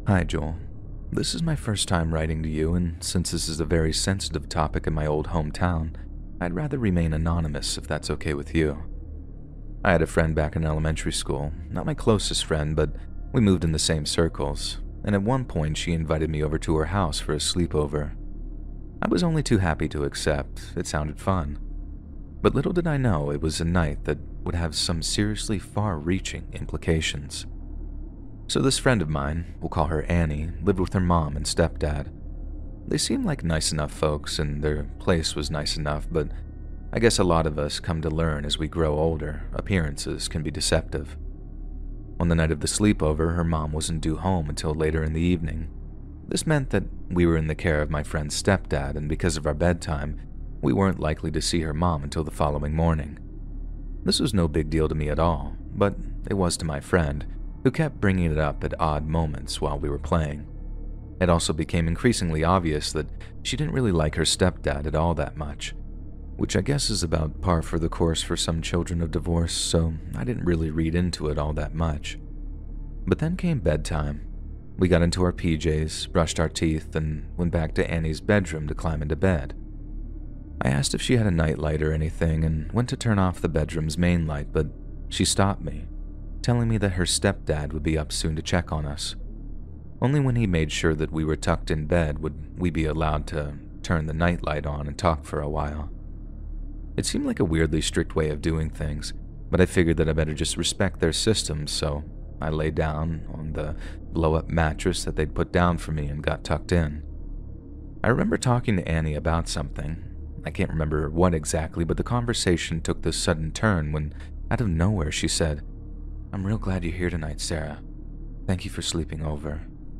Hi, Joel. This is my first time writing to you, and since this is a very sensitive topic in my old hometown, I'd rather remain anonymous if that's okay with you. I had a friend back in elementary school, not my closest friend, but we moved in the same circles, and at one point she invited me over to her house for a sleepover. I was only too happy to accept. It sounded fun. But little did I know it was a night that would have some seriously far-reaching implications. So this friend of mine, we'll call her Annie, lived with her mom and stepdad. They seemed like nice enough folks, and their place was nice enough, but I guess a lot of us come to learn as we grow older, appearances can be deceptive. On the night of the sleepover, her mom wasn't due home until later in the evening. This meant that we were in the care of my friend's stepdad, and because of our bedtime, we weren't likely to see her mom until the following morning. This was no big deal to me at all, but it was to my friend, who kept bringing it up at odd moments while we were playing. It also became increasingly obvious that she didn't really like her stepdad at all that much, which I guess is about par for the course for some children of divorce, so I didn't really read into it all that much. But then came bedtime. We got into our PJs, brushed our teeth, and went back to Annie's bedroom to climb into bed. I asked if she had a nightlight or anything and went to turn off the bedroom's main light, but she stopped me, telling me that her stepdad would be up soon to check on us. Only when he made sure that we were tucked in bed would we be allowed to turn the nightlight on and talk for a while. It seemed like a weirdly strict way of doing things, but I figured that I better just respect their systems, so I lay down on the blow-up mattress that they'd put down for me and got tucked in. I remember talking to Annie about something. I can't remember what exactly, but the conversation took this sudden turn when, out of nowhere, she said, "I'm real glad you're here tonight, Sarah. Thank you for sleeping over."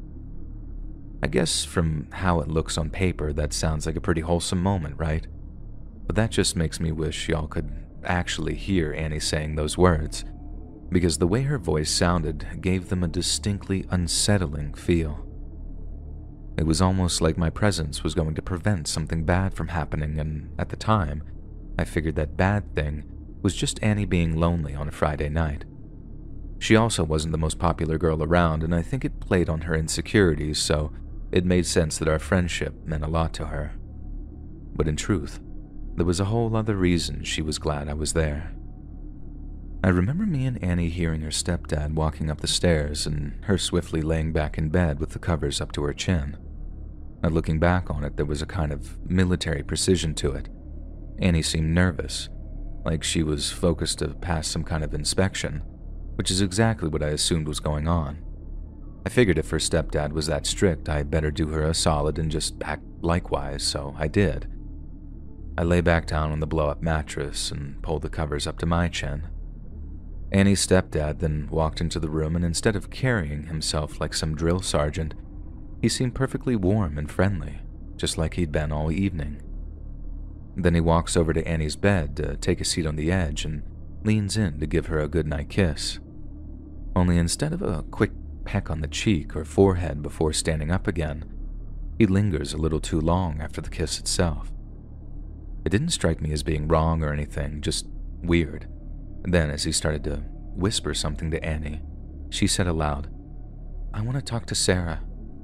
I guess from how it looks on paper, that sounds like a pretty wholesome moment, right? But that just makes me wish y'all could actually hear Annie saying those words, because the way her voice sounded gave them a distinctly unsettling feel. It was almost like my presence was going to prevent something bad from happening, and at the time, I figured that bad thing was just Annie being lonely on a Friday night. She also wasn't the most popular girl around, and I think it played on her insecurities, so it made sense that our friendship meant a lot to her. But in truth, there was a whole other reason she was glad I was there. I remember me and Annie hearing her stepdad walking up the stairs and her swiftly laying back in bed with the covers up to her chin. Now, looking back on it, there was a kind of military precision to it. Annie seemed nervous, like she was focused to pass some kind of inspection, which is exactly what I assumed was going on. I figured if her stepdad was that strict, I'd better do her a solid and just act likewise, so I did. I lay back down on the blow-up mattress and pulled the covers up to my chin. Annie's stepdad then walked into the room, and instead of carrying himself like some drill sergeant, he seemed perfectly warm and friendly, just like he'd been all evening. Then he walks over to Annie's bed to take a seat on the edge and leans in to give her a goodnight kiss. Only instead of a quick peck on the cheek or forehead before standing up again, he lingers a little too long after the kiss itself. It didn't strike me as being wrong or anything, just weird. Then, as he started to whisper something to Annie, she said aloud, "I want to talk to Sarah."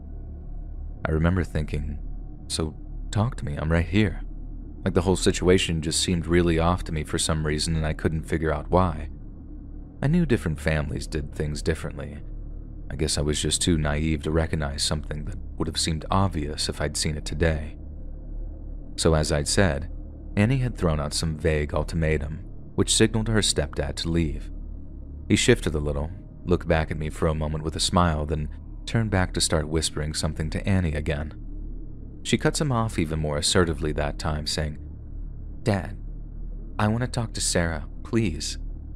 I remember thinking, so talk to me, I'm right here. Like the whole situation just seemed really off to me for some reason, and I couldn't figure out why. I knew different families did things differently. I guess I was just too naive to recognize something that would have seemed obvious if I'd seen it today. So as I'd said, Annie had thrown out some vague ultimatum, which signaled to her stepdad to leave. He shifted a little, looked back at me for a moment with a smile, then turned back to start whispering something to Annie again. She cuts him off even more assertively that time, saying, "Dad, I want to talk to Sarah, please."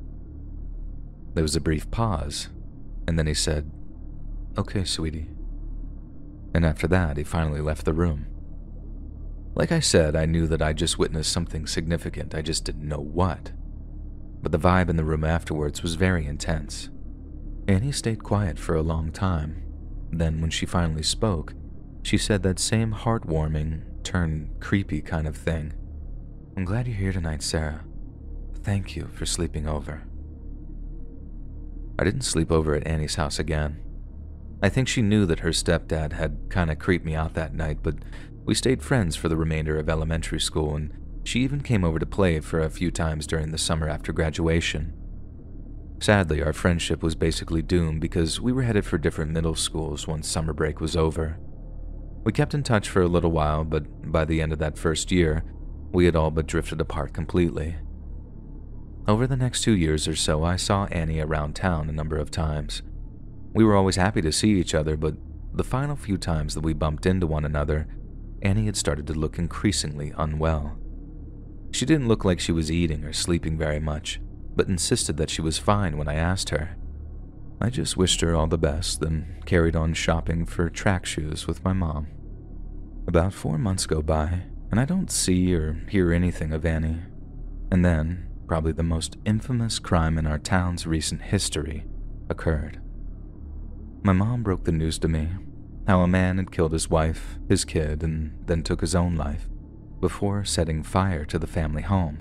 There was a brief pause, and then he said, "Okay, sweetie." And after that, he finally left the room. Like I said, I knew that I'd just witnessed something significant, I just didn't know what. But the vibe in the room afterwards was very intense. Annie stayed quiet for a long time. Then, when she finally spoke, she said that same heartwarming, creepy kind of thing. "I'm glad you're here tonight, Sarah. Thank you for sleeping over." I didn't sleep over at Annie's house again. I think she knew that her stepdad had kinda creeped me out that night, but we stayed friends for the remainder of elementary school, and she even came over to play for a few times during the summer after graduation. Sadly, our friendship was basically doomed because we were headed for different middle schools once summer break was over. We kept in touch for a little while, but by the end of that first year, we had all but drifted apart completely. Over the next 2 years or so, I saw Annie around town a number of times. We were always happy to see each other, but the final few times that we bumped into one another, Annie had started to look increasingly unwell. She didn't look like she was eating or sleeping very much, but insisted that she was fine when I asked her. I just wished her all the best, then carried on shopping for track shoes with my mom. About 4 months go by, and I don't see or hear anything of Annie. And then, probably the most infamous crime in our town's recent history occurred. My mom broke the news to me, how a man had killed his wife, his kid, and then took his own life, before setting fire to the family home.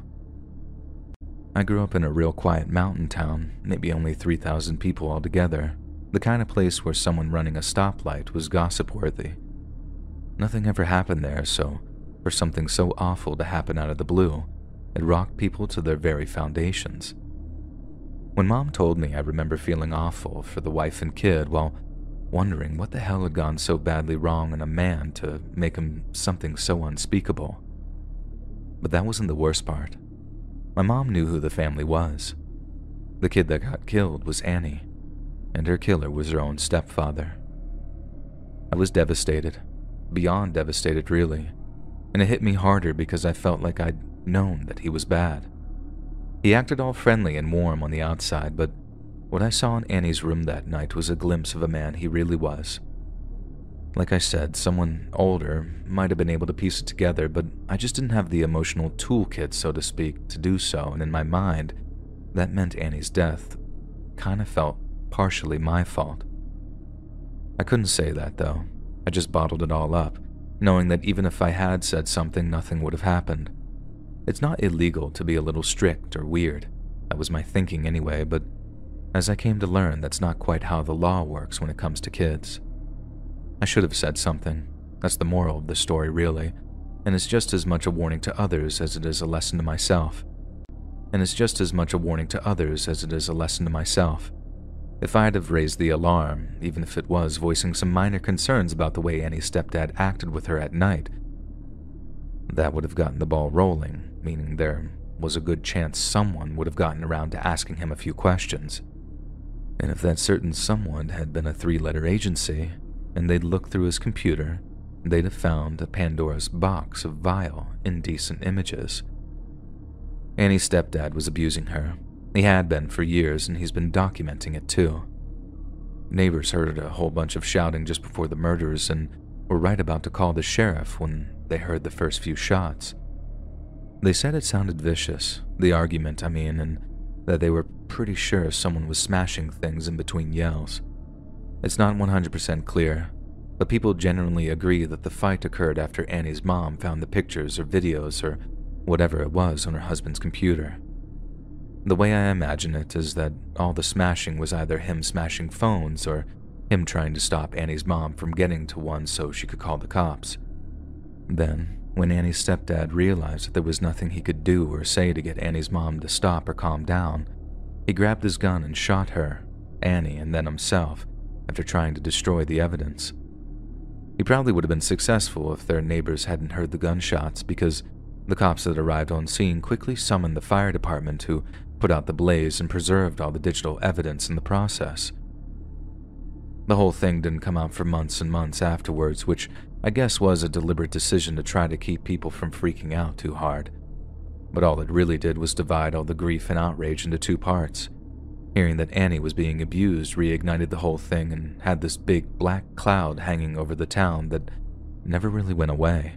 I grew up in a real quiet mountain town, maybe only 3,000 people altogether, the kind of place where someone running a stoplight was gossip-worthy. Nothing ever happened there, so for something so awful to happen out of the blue, it rocked people to their very foundations. When Mom told me, I remember feeling awful for the wife and kid while wondering what the hell had gone so badly wrong in a man to make him something so unspeakable. But that wasn't the worst part. My mom knew who the family was. The kid that got killed was Annie, and her killer was her own stepfather. I was devastated, beyond devastated really, and it hit me harder because I felt like I'd known that he was bad. He acted all friendly and warm on the outside, but what I saw in Annie's room that night was a glimpse of a man he really was. Like I said, someone older might have been able to piece it together, but I just didn't have the emotional toolkit, so to speak, to do so, and in my mind, that meant Annie's death kind of felt partially my fault. I couldn't say that, though. I just bottled it all up, knowing that even if I had said something, nothing would have happened. It's not illegal to be a little strict or weird. That was my thinking anyway, but as I came to learn, that's not quite how the law works when it comes to kids. I should have said something. That's the moral of the story, really, and it's just as much a warning to others as it is a lesson to myself. If I'd have raised the alarm, even if it was voicing some minor concerns about the way Annie's stepdad acted with her at night, that would have gotten the ball rolling, meaning there was a good chance someone would have gotten around to asking him a few questions. And if that certain someone had been a 3-letter agency, and they'd looked through his computer, they'd have found a Pandora's box of vile, indecent images. Annie's stepdad was abusing her. He had been for years, and he's been documenting it too. Neighbors heard a whole bunch of shouting just before the murders and were right about to call the sheriff when they heard the first few shots. They said it sounded vicious, the argument, and that they were pretty sure someone was smashing things in between yells. It's not 100% clear, but people generally agree that the fight occurred after Annie's mom found the pictures or videos or whatever it was on her husband's computer. The way I imagine it is that all the smashing was either him smashing phones or him trying to stop Annie's mom from getting to one so she could call the cops. Then, when Annie's stepdad realized that there was nothing he could do or say to get Annie's mom to stop or calm down, he grabbed his gun and shot her, Annie, and then himself, after trying to destroy the evidence. He probably would have been successful if their neighbors hadn't heard the gunshots, because the cops that arrived on scene quickly summoned the fire department who put out the blaze and preserved all the digital evidence in the process. The whole thing didn't come out for months and months afterwards, which I guess was a deliberate decision to try to keep people from freaking out too hard. But all it really did was divide all the grief and outrage into 2 parts. Hearing that Annie was being abused reignited the whole thing and had this big black cloud hanging over the town that never really went away.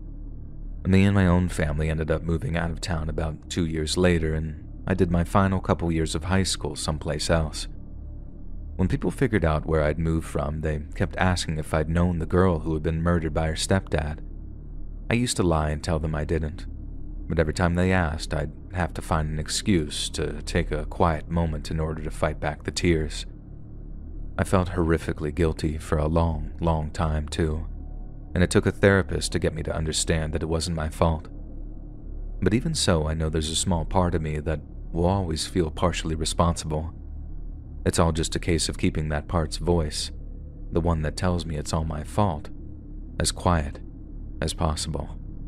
Me and my own family ended up moving out of town about 2 years later, and I did my final couple years of high school someplace else. When people figured out where I'd moved from, they kept asking if I'd known the girl who had been murdered by her stepdad. I used to lie and tell them I didn't, but every time they asked, I'd have to find an excuse to take a quiet moment in order to fight back the tears. I felt horrifically guilty for a long, long time, too, and it took a therapist to get me to understand that it wasn't my fault. But even so, I know there's a small part of me that will always feel partially responsible. It's all just a case of keeping that part's voice, the one that tells me it's all my fault, as quiet as possible.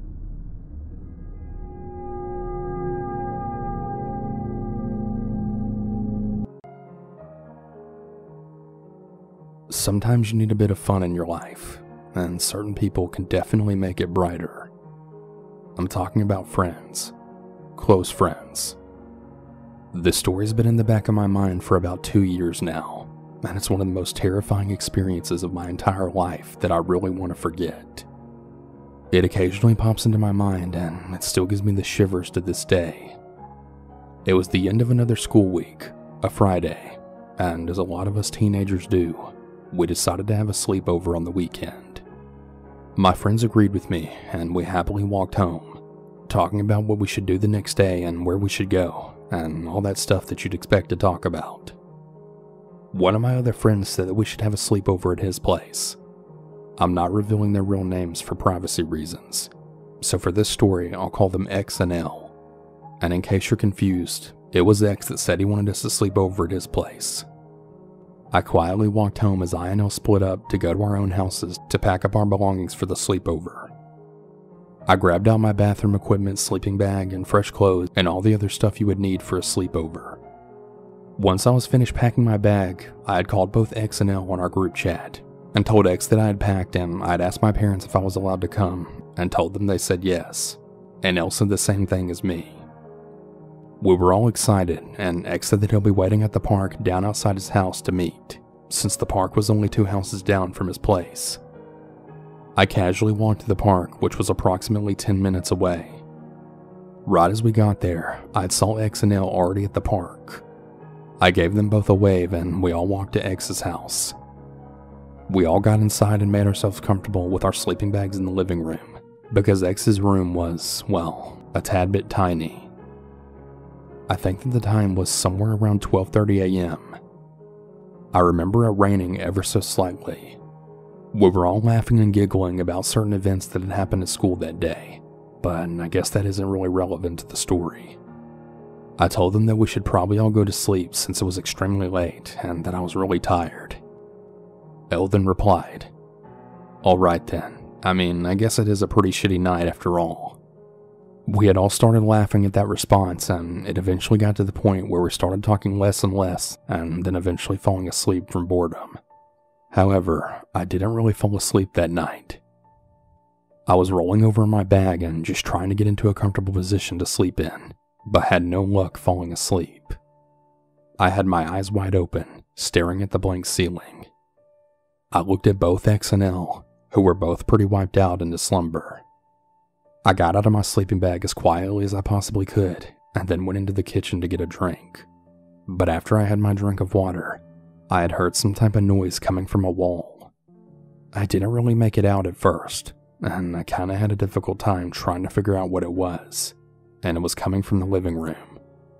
Sometimes you need a bit of fun in your life, and certain people can definitely make it brighter. I'm talking about friends. Close friends. This story's been in the back of my mind for about 2 years now, and it's one of the most terrifying experiences of my entire life that I really want to forget. It occasionally pops into my mind, and it still gives me the shivers to this day. It was the end of another school week, a Friday, and as a lot of us teenagers do, we decided to have a sleepover on the weekend. My friends agreed with me, and we happily walked home, talking about what we should do the next day and where we should go, and all that stuff that you'd expect to talk about. One of my other friends said that we should have a sleepover at his place. I'm not revealing their real names for privacy reasons, so for this story I'll call them X and L. And in case you're confused, it was X that said he wanted us to sleep over at his place. I quietly walked home as I and L split up to go to our own houses to pack up our belongings for the sleepover. I grabbed out my bathroom equipment, sleeping bag, and fresh clothes, and all the other stuff you would need for a sleepover. Once I was finished packing my bag, I had called both X and L on our group chat, and told X that I had packed and I'd asked my parents if I was allowed to come, and told them they said yes, and L said the same thing as me. We were all excited, and X said that he'll be waiting at the park down outside his house to meet, since the park was only 2 houses down from his place. I casually walked to the park, which was approximately 10 minutes away. Right as we got there, I saw X and L already at the park. I gave them both a wave, and we all walked to X's house. We all got inside and made ourselves comfortable with our sleeping bags in the living room, because X's room was, well, a tad bit tiny. I think that the time was somewhere around 12:30 a.m. I remember it raining ever so slightly. We were all laughing and giggling about certain events that had happened at school that day, but I guess that isn't really relevant to the story. I told them that we should probably all go to sleep since it was extremely late and that I was really tired. Elle then replied, "Alright then, I guess it is a pretty shitty night after all." We had all started laughing at that response, and it eventually got to the point where we started talking less and less, and then eventually falling asleep from boredom. However, I didn't really fall asleep that night. I was rolling over in my bag and just trying to get into a comfortable position to sleep in, but had no luck falling asleep. I had my eyes wide open, staring at the blank ceiling. I looked at both X and L, who were both pretty wiped out into slumber. I got out of my sleeping bag as quietly as I possibly could, and then went into the kitchen to get a drink. But after I had my drink of water, I had heard some type of noise coming from a wall. I didn't really make it out at first, and I kinda had a difficult time trying to figure out what it was, and it was coming from the living room.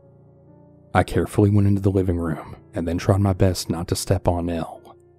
I carefully went into the living room, and then tried my best not to step on Elle.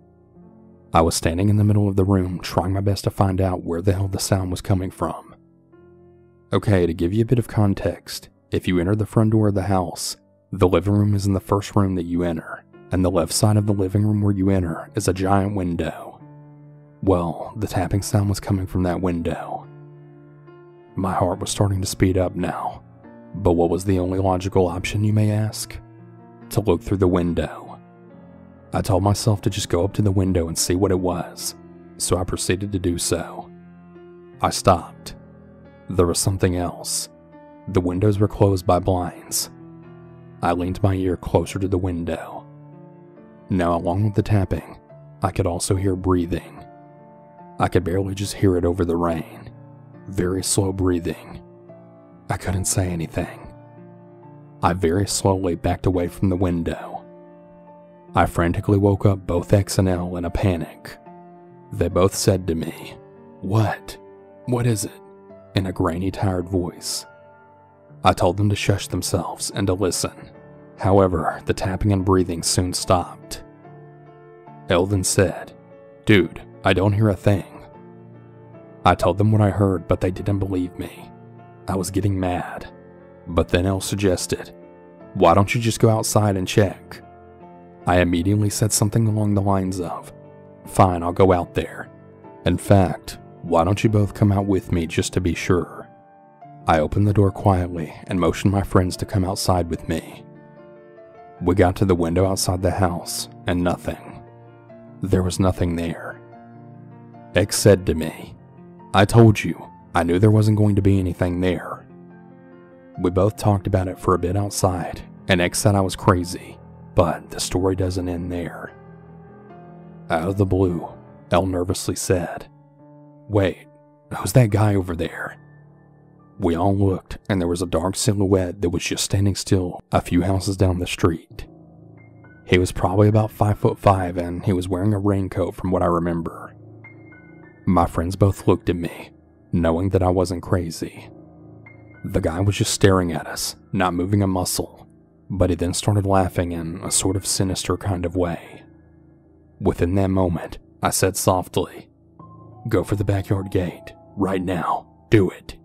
I was standing in the middle of the room trying my best to find out where the hell the sound was coming from. Okay, to give you a bit of context, if you enter the front door of the house, the living room is in the first room that you enter, and the left side of the living room where you enter is a giant window. Well, the tapping sound was coming from that window. My heart was starting to speed up now, but what was the only logical option, you may ask? To look through the window. I told myself to just go up to the window and see what it was, so I proceeded to do so. I stopped. There was something else. The windows were closed by blinds. I leaned my ear closer to the window. Now, along with the tapping, I could also hear breathing. I could barely just hear it over the rain. Very slow breathing. I couldn't say anything. I very slowly backed away from the window. I frantically woke up both X and L in a panic. They both said to me, "What? What is it?" in a grainy, tired voice. I told them to shush themselves and to listen. However, the tapping and breathing soon stopped. Elle then said, "Dude, I don't hear a thing." I told them what I heard, but they didn't believe me. I was getting mad. But then Elle suggested, "Why don't you just go outside and check?" I immediately said something along the lines of, "Fine, I'll go out there. In fact, why don't you both come out with me just to be sure?" I opened the door quietly and motioned my friends to come outside with me. We got to the window outside the house, and nothing. There was nothing there. X said to me, "I told you, I knew there wasn't going to be anything there." We both talked about it for a bit outside, and X said I was crazy, but the story doesn't end there. Out of the blue, Elle nervously said, "Wait, who's that guy over there?" We all looked, and there was a dark silhouette that was just standing still a few houses down the street. He was probably about 5'5", and he was wearing a raincoat from what I remember. My friends both looked at me, knowing that I wasn't crazy. The guy was just staring at us, not moving a muscle, but he then started laughing in a sort of sinister kind of way. Within that moment, I said softly, "Go for the backyard gate, right now, do it."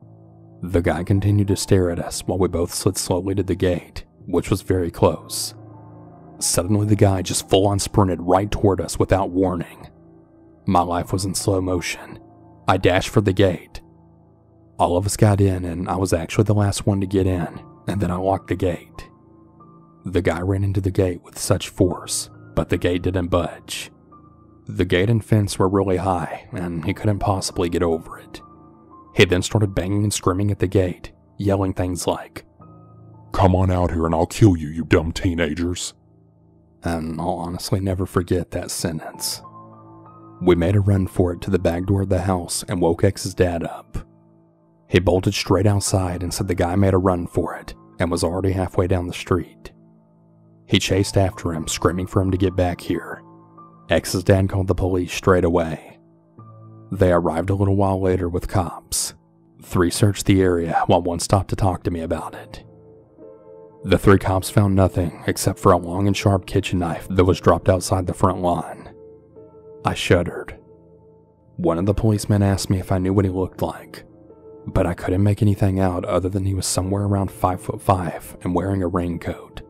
The guy continued to stare at us while we both slid slowly to the gate, which was very close. Suddenly the guy just full-on sprinted right toward us without warning. My life was in slow motion. I dashed for the gate. All of us got in, and I was actually the last one to get in, and then I locked the gate. The guy ran into the gate with such force, but the gate didn't budge. The gate and fence were really high, and he couldn't possibly get over it. He then started banging and screaming at the gate, yelling things like, "Come on out here and I'll kill you, you dumb teenagers." And I'll honestly never forget that sentence. We made a run for it to the back door of the house and woke X's dad up. He bolted straight outside and said the guy made a run for it and was already halfway down the street. He chased after him, screaming for him to get back here. X's dad called the police straight away. They arrived a little while later with cops. 3 searched the area while 1 stopped to talk to me about it. The 3 cops found nothing except for a long and sharp kitchen knife that was dropped outside the front lawn. I shuddered. One of the policemen asked me if I knew what he looked like, but I couldn't make anything out other than he was somewhere around 5'5" and wearing a raincoat.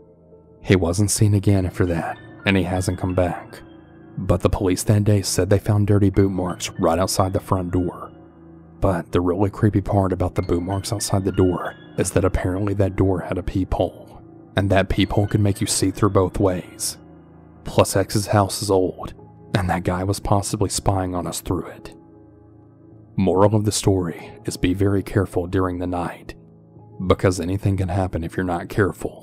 He wasn't seen again after that, and he hasn't come back. But the police that day said they found dirty boot marks right outside the front door. But the really creepy part about the boot marks outside the door is that apparently that door had a peephole, and that peephole could make you see through both ways. Plus X's house is old, and that guy was possibly spying on us through it. Moral of the story is be very careful during the night, because anything can happen if you're not careful.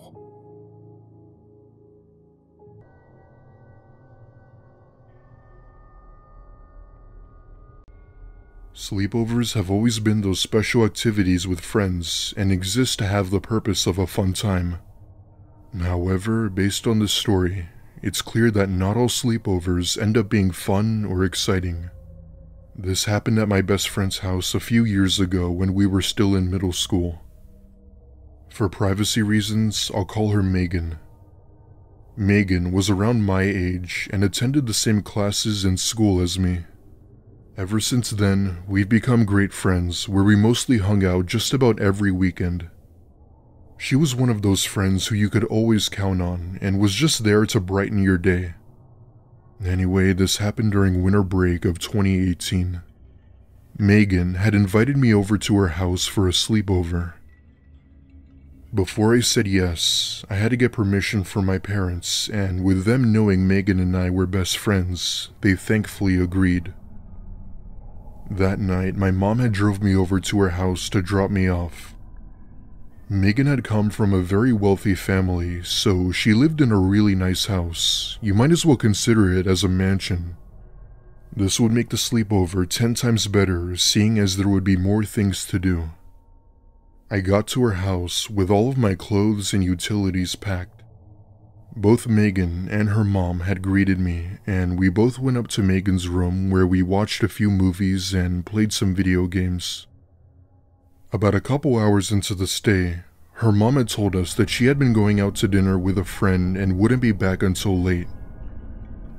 Sleepovers have always been those special activities with friends and exist to have the purpose of a fun time. However, based on this story, it's clear that not all sleepovers end up being fun or exciting. This happened at my best friend's house a few years ago when we were still in middle school. For privacy reasons, I'll call her Megan. Megan was around my age and attended the same classes in school as me. Ever since then, we've become great friends where we mostly hung out just about every weekend. She was one of those friends who you could always count on and was just there to brighten your day. Anyway, this happened during winter break of 2018. Megan had invited me over to her house for a sleepover. Before I said yes, I had to get permission from my parents, and with them knowing Megan and I were best friends, they thankfully agreed. That night, my mom had drove me over to her house to drop me off. Megan had come from a very wealthy family, so she lived in a really nice house. You might as well consider it as a mansion. This would make the sleepover 10 times better, seeing as there would be more things to do. I got to her house with all of my clothes and utilities packed. Both Megan and her mom had greeted me, and we both went up to Megan's room where we watched a few movies and played some video games. About a couple hours into the stay, her mom had told us that she had been going out to dinner with a friend and wouldn't be back until late.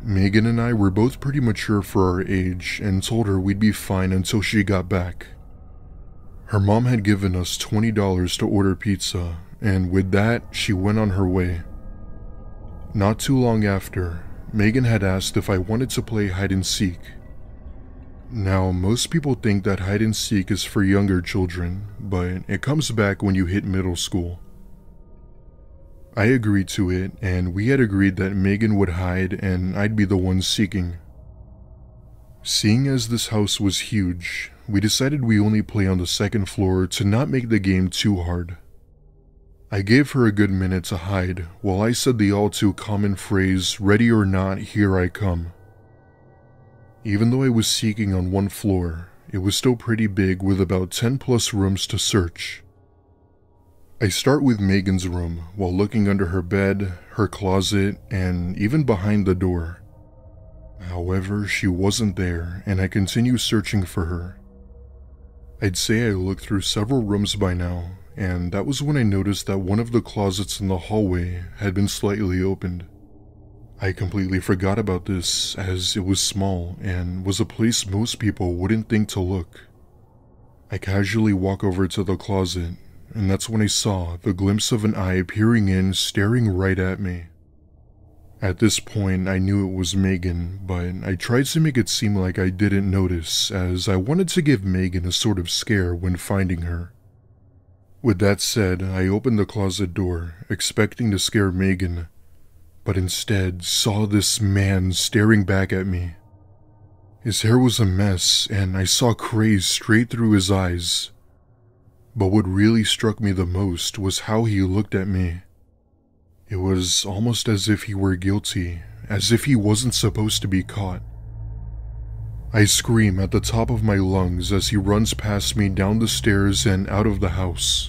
Megan and I were both pretty mature for our age and told her we'd be fine until she got back. Her mom had given us $20 to order pizza, and with that, she went on her way. Not too long after, Megan had asked if I wanted to play hide and seek. Now, most people think that hide and seek is for younger children, but it comes back when you hit middle school. I agreed to it, and we had agreed that Megan would hide and I'd be the one seeking. Seeing as this house was huge, we decided we only play on the second floor to not make the game too hard. I gave her a good minute to hide while I said the all too common phrase, "Ready or not, here I come." Even though I was seeking on one floor, it was still pretty big with about 10 plus rooms to search. I start with Megan's room while looking under her bed, her closet, and even behind the door. However, she wasn't there, and I continue searching for her. I'd say I looked through several rooms by now, and that was when I noticed that one of the closets in the hallway had been slightly opened. I completely forgot about this as it was small and was a place most people wouldn't think to look. I casually walk over to the closet, and that's when I saw the glimpse of an eye peering in, staring right at me. At this point, I knew it was Megan, but I tried to make it seem like I didn't notice, as I wanted to give Megan a sort of scare when finding her. With that said, I opened the closet door, expecting to scare Megan, but instead saw this man staring back at me. His hair was a mess, and I saw craze straight through his eyes. But what really struck me the most was how he looked at me. It was almost as if he were guilty, as if he wasn't supposed to be caught. I scream at the top of my lungs as he runs past me down the stairs and out of the house.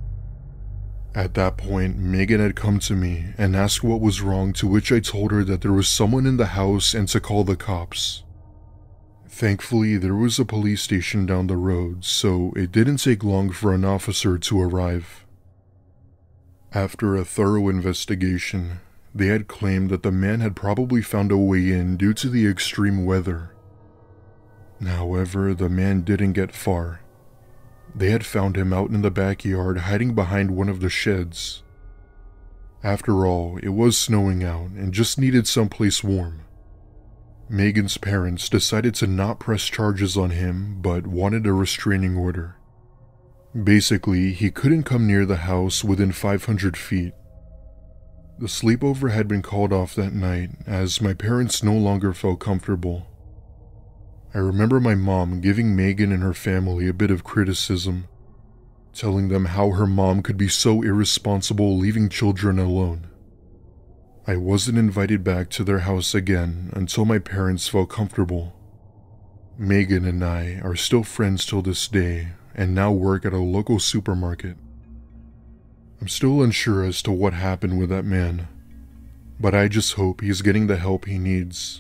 At that point, Megan had come to me and asked what was wrong, to which I told her that there was someone in the house and to call the cops. Thankfully, there was a police station down the road, so it didn't take long for an officer to arrive. After a thorough investigation, they had claimed that the man had probably found a way in due to the extreme weather. However, the man didn't get far. They had found him out in the backyard hiding behind one of the sheds. After all, it was snowing out and just needed someplace warm. Megan's parents decided to not press charges on him, but wanted a restraining order. Basically, he couldn't come near the house within 500 feet. The sleepover had been called off that night, as my parents no longer felt comfortable. I remember my mom giving Megan and her family a bit of criticism, telling them how her mom could be so irresponsible leaving children alone. I wasn't invited back to their house again until my parents felt comfortable. Megan and I are still friends till this day, and now work at a local supermarket. I'm still unsure as to what happened with that man, but I just hope he's getting the help he needs.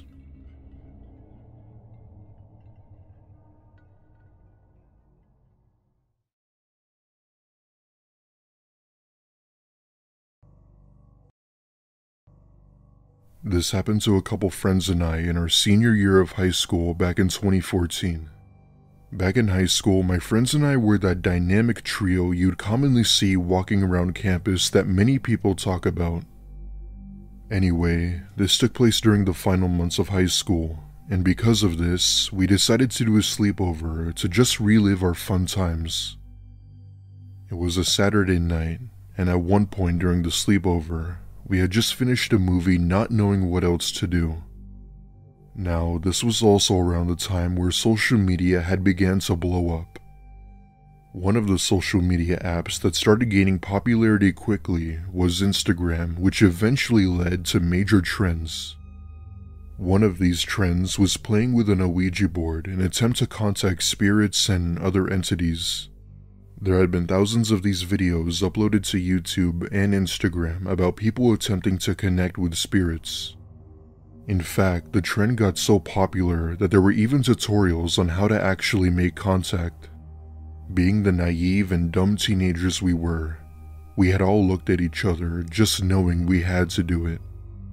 This happened to a couple friends and I in our senior year of high school back in 2014. Back in high school, my friends and I were that dynamic trio you'd commonly see walking around campus that many people talk about. Anyway, this took place during the final months of high school, and because of this, we decided to do a sleepover to just relive our fun times. It was a Saturday night, and at one point during the sleepover, we had just finished a movie not knowing what else to do. Now, this was also around the time where social media had begun to blow up. One of the social media apps that started gaining popularity quickly was Instagram, which eventually led to major trends. One of these trends was playing with an Ouija board in an attempt to contact spirits and other entities. There had been thousands of these videos uploaded to YouTube and Instagram about people attempting to connect with spirits. In fact, the trend got so popular that there were even tutorials on how to actually make contact. Being the naive and dumb teenagers we were, we had all looked at each other just knowing we had to do it.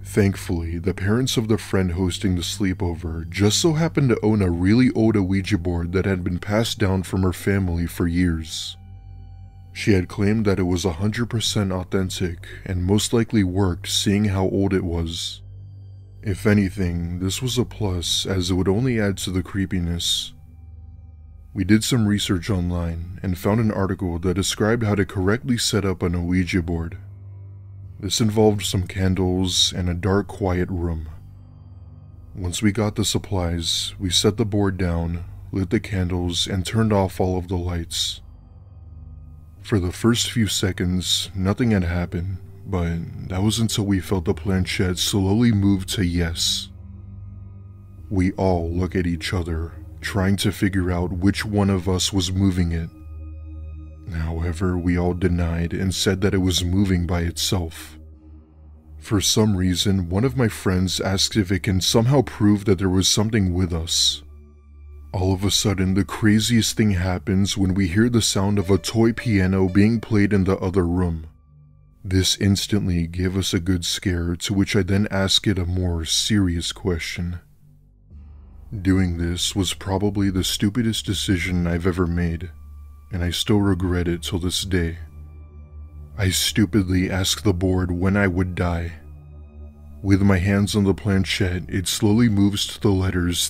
Thankfully, the parents of the friend hosting the sleepover just so happened to own a really old Ouija board that had been passed down from her family for years. She had claimed that it was 100% authentic and most likely worked, seeing how old it was. If anything, this was a plus, as it would only add to the creepiness. We did some research online and found an article that described how to correctly set up an Ouija board. This involved some candles and a dark, quiet room. Once we got the supplies, we set the board down, lit the candles, and turned off all of the lights. For the first few seconds, nothing had happened, but that was until we felt the planchette slowly move to yes. We all look at each other, trying to figure out which one of us was moving it. However, we all denied and said that it was moving by itself. For some reason, one of my friends asked if it can somehow prove that there was something with us. All of a sudden, the craziest thing happens when we hear the sound of a toy piano being played in the other room. This instantly gave us a good scare, to which I then asked it a more serious question. Doing this was probably the stupidest decision I've ever made, and I still regret it till this day. I stupidly asked the board when I would die. With my hands on the planchette, it slowly moves to the letters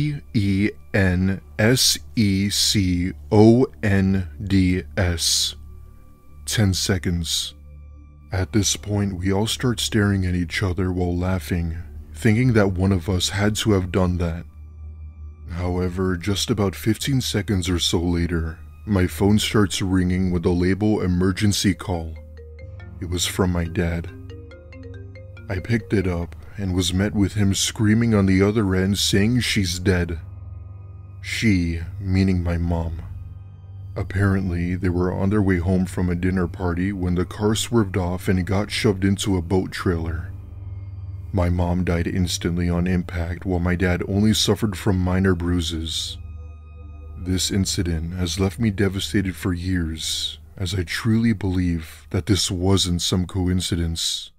TENSECONDS. 10 seconds. At this point, we all start staring at each other while laughing, thinking that one of us had to have done that. However, just about 15 seconds or so later, my phone starts ringing with the label emergency call. It was from my dad. I picked it up and was met with him screaming on the other end, saying she's dead. She, meaning my mom. Apparently, they were on their way home from a dinner party when the car swerved off and got shoved into a boat trailer. My mom died instantly on impact, while my dad only suffered from minor bruises. This incident has left me devastated for years, as I truly believe that this wasn't some coincidence.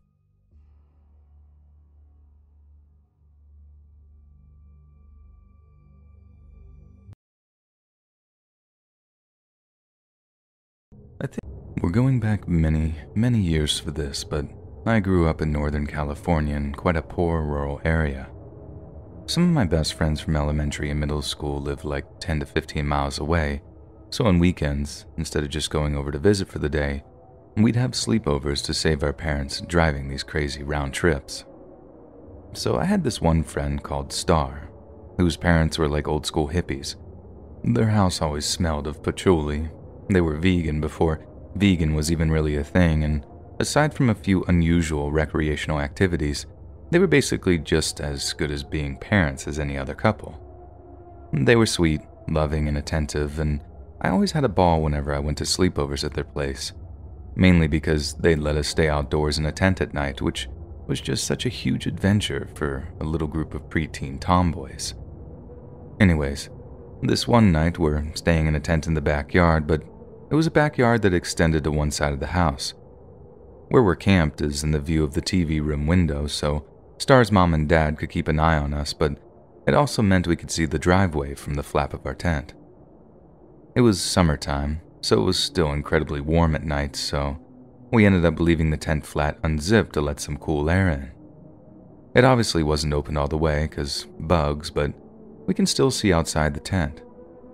I think we're going back many, many years for this, but I grew up in Northern California in quite a poor rural area. Some of my best friends from elementary and middle school lived like 10 to 15 miles away, so on weekends, instead of just going over to visit for the day, we'd have sleepovers to save our parents driving these crazy round trips. So I had this one friend called Star, whose parents were like old school hippies. Their house always smelled of patchouli. They were vegan before vegan was even really a thing, and aside from a few unusual recreational activities, they were basically just as good as being parents as any other couple. They were sweet, loving, and attentive, and I always had a ball whenever I went to sleepovers at their place, mainly because they'd let us stay outdoors in a tent at night, which was just such a huge adventure for a little group of preteen tomboys. Anyways, this one night we're staying in a tent in the backyard, but it was a backyard that extended to one side of the house. Where we're camped is in the view of the TV room window, so Star's mom and dad could keep an eye on us, but it also meant we could see the driveway from the flap of our tent. It was summertime, so it was still incredibly warm at night, so we ended up leaving the tent flat unzipped to let some cool air in. It obviously wasn't open all the way, 'cause bugs, but we can still see outside the tent.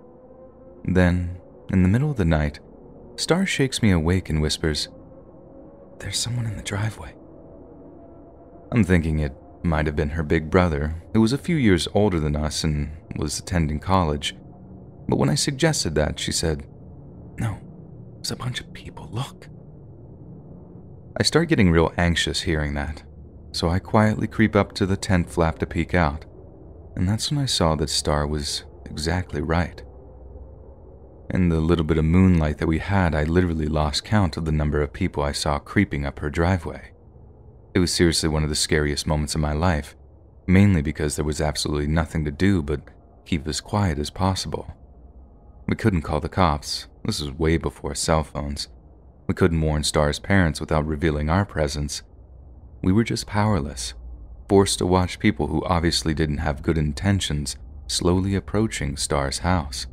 Then, in the middle of the night, Star shakes me awake and whispers, "There's someone in the driveway." I'm thinking it might have been her big brother, who was a few years older than us and was attending college. But when I suggested that, she said, "No, there's a bunch of people, look." I start getting real anxious hearing that, so I quietly creep up to the tent flap to peek out, and that's when I saw that Star was exactly right. In the little bit of moonlight that we had, I literally lost count of the number of people I saw creeping up her driveway. It was seriously one of the scariest moments of my life, mainly because there was absolutely nothing to do but keep as quiet as possible. We couldn't call the cops. This was way before cell phones. We couldn't warn Star's parents without revealing our presence. We were just powerless, forced to watch people who obviously didn't have good intentions slowly approaching Star's house.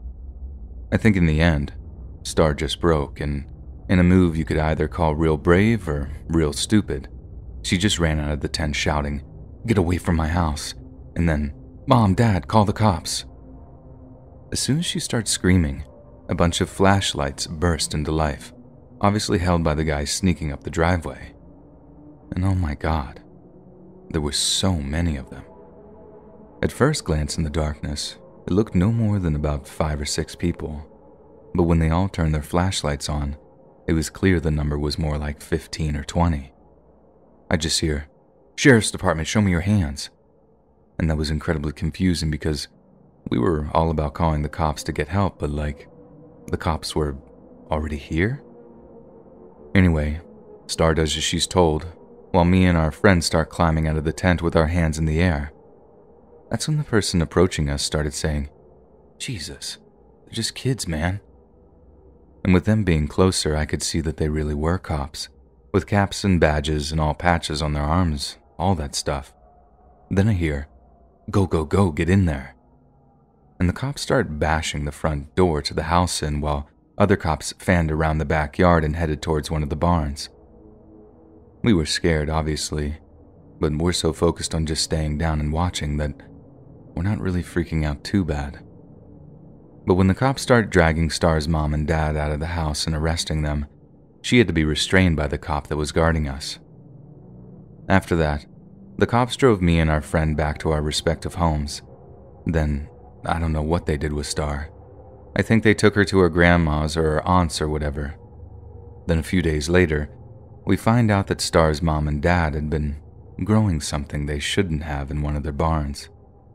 I think in the end, Star just broke, and in a move you could either call real brave or real stupid, she just ran out of the tent shouting, "Get away from my house," and then, "Mom, Dad, call the cops." As soon as she starts screaming, a bunch of flashlights burst into life, obviously held by the guy sneaking up the driveway. And oh my God, there were so many of them. At first glance in the darkness, it looked no more than about 5 or 6 people, but when they all turned their flashlights on, it was clear the number was more like 15 or 20. I just hear, "Sheriff's Department, show me your hands." And that was incredibly confusing because we were all about calling the cops to get help, but the cops were already here? Anyway, Star does as she's told, while me and our friends start climbing out of the tent with our hands in the air. That's when the person approaching us started saying, "Jesus, they're just kids, man." And with them being closer, I could see that they really were cops, with caps and badges and all patches on their arms, all that stuff. Then I hear, "Go, go, go, get in there." And the cops start bashing the front door to the house in while other cops fanned around the backyard and headed towards one of the barns. We were scared, obviously, but we're so focused on just staying down and watching that we're not really freaking out too bad. But when the cops started dragging Star's mom and dad out of the house and arresting them, she had to be restrained by the cop that was guarding us. After that, the cops drove me and our friend back to our respective homes. Then, I don't know what they did with Star. I think they took her to her grandma's or her aunt's or whatever. Then a few days later, we find out that Star's mom and dad had been growing something they shouldn't have in one of their barns.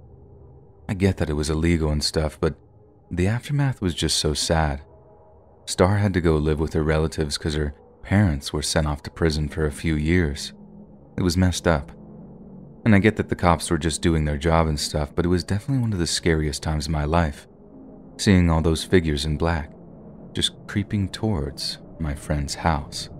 I get that it was illegal and stuff, but the aftermath was just so sad. Star had to go live with her relatives because her parents were sent off to prison for a few years. It was messed up. And I get that the cops were just doing their job and stuff, but it was definitely one of the scariest times of my life, seeing all those figures in black, just creeping towards my friend's house.